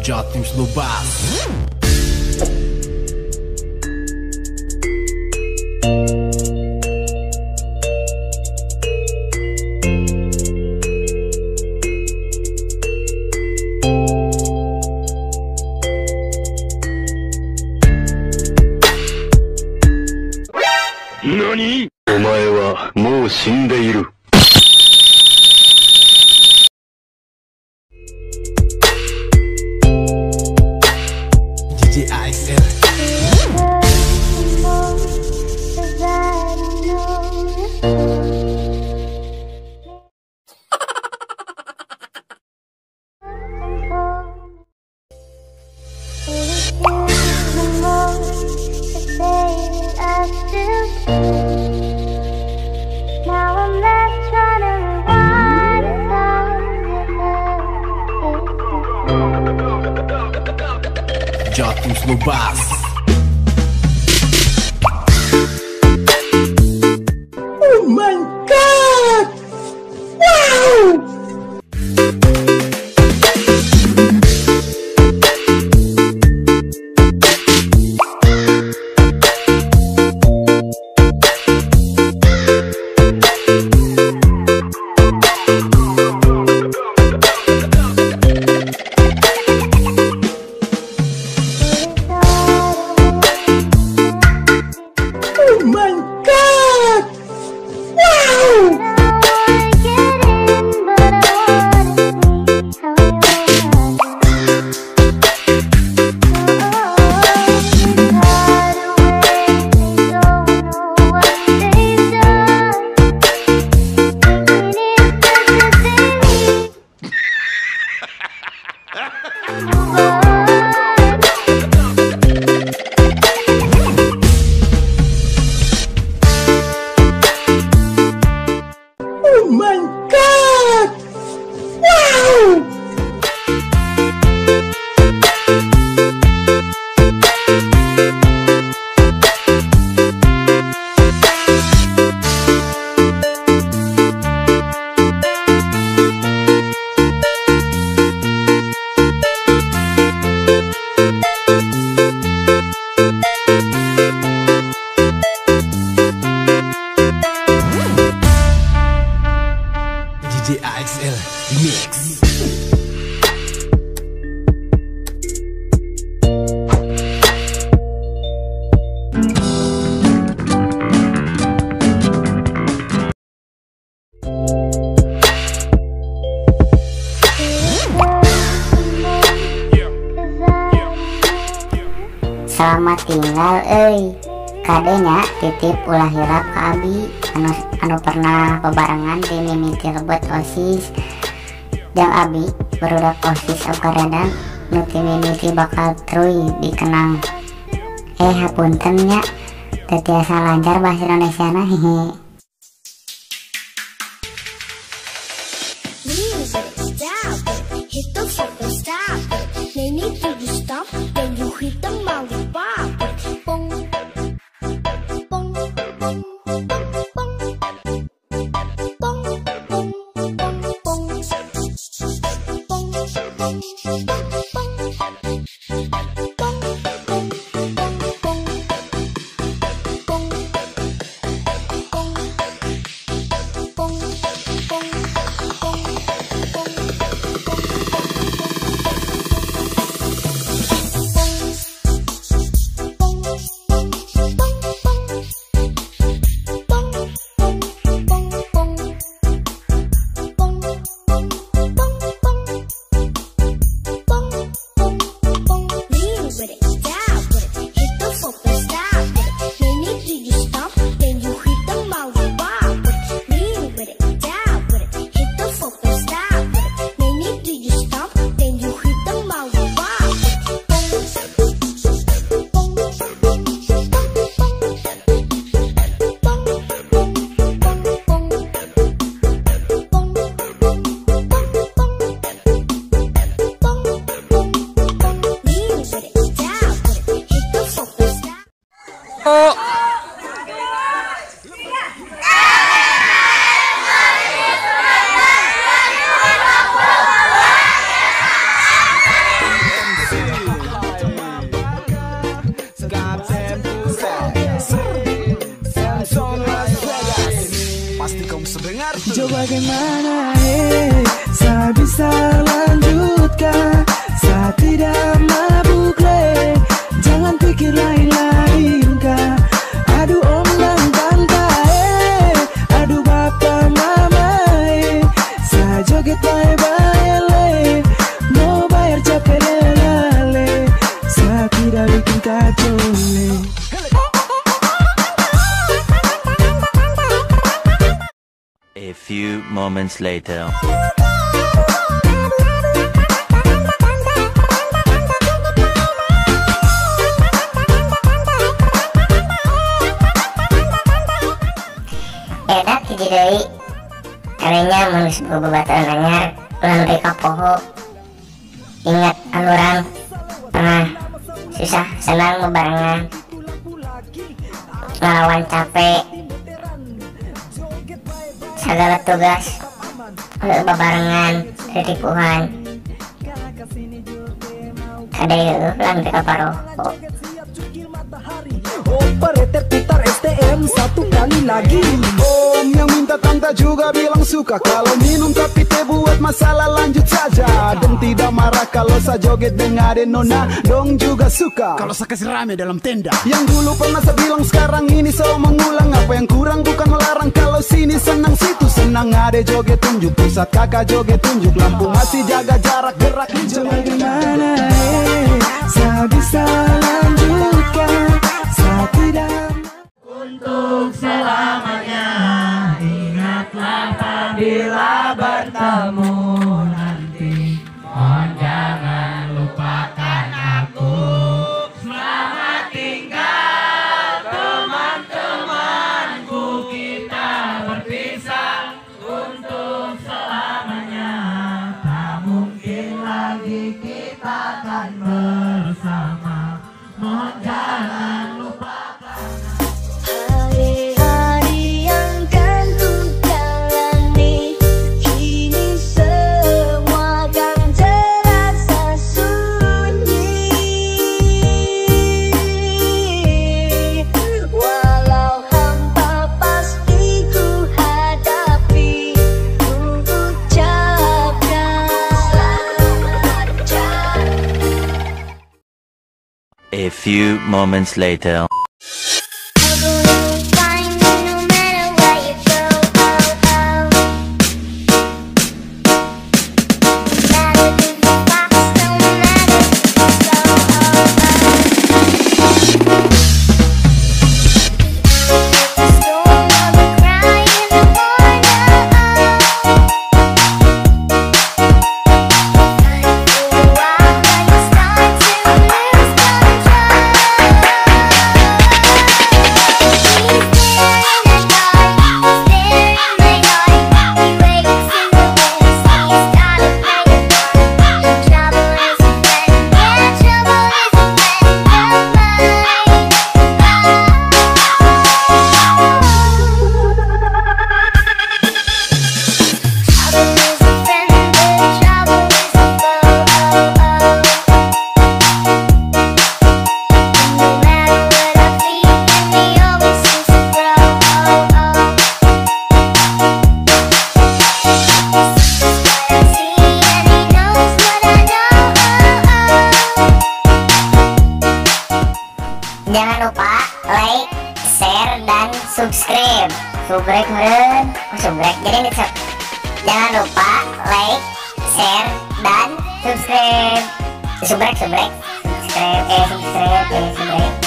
Jatim Slubas. NANI?お前はもう死んでいる。Jatim Slubas. Oh my god! Wow! Oh my god! Wow! DJ AXL Mix. Selamat tinggal kadenya titip ulah hirap ka abi anu pernah bebarengan di mimiti rebut OSIS jang abi barudak OSIS okaredan nu ti mimiti bakal truy dikenang hapunten nya teu tiasa lancar bahasa Indonesia na hehe. Pasti kamu sedengar tuh. Coba bagaimana saya bisa lanjutkan, saya tidak mabuk le. Jangan pikir lain-lain kah. Aduh om dan tante aduh bapak mama saya joget bye-bye le. Mau bayar capek le, saya tidak bikin kacau le. A few moments later. Edak hiji deui karenya manusia bebaturan anyar ulah mereka poho. Ingat alurang pernah susah senang bebarengan ngelawan capek segala tugas bebarengan titipuhan kadeu ulah mereka paroho. Operator putar STM satu kali lagi. Om yang minta tante juga bilang suka kalau minum tapi teh buat masalah lanjut saja. Dan tidak marah kalau saya joget dengerin nona dong juga suka. Kalau saya kasih rame dalam tenda. Yang dulu pernah saya bilang sekarang ini saya mengulang. Apa yang kurang bukan melarang, kalau sini senang situ senang. Ada joget tunjuk pusat kakak joget tunjuk lampu masih jaga jarak gerak. Coba gimana saya bisa lanjutkan, saya tidak. Untuk selamanya, ingatlah bila bertemu nanti. Mohon jangan lupakan aku. Selamat tinggal teman-temanku, kita berpisah untuk selamanya. Tak mungkin lagi kita akan bersama. Mohon jangan lupakan. Hari-hari yang kan ku jalani, kini semua kan terasa sunyi. Walau hampa pasti ku hadapi, ku ucapkan selamat jalan. A few moments later. Jangan lupa like, share, dan subscribe. Subrek meren, subrek jadi nih. Jangan lupa like, share, dan subscribe. Subrek, subscribe, subscribe.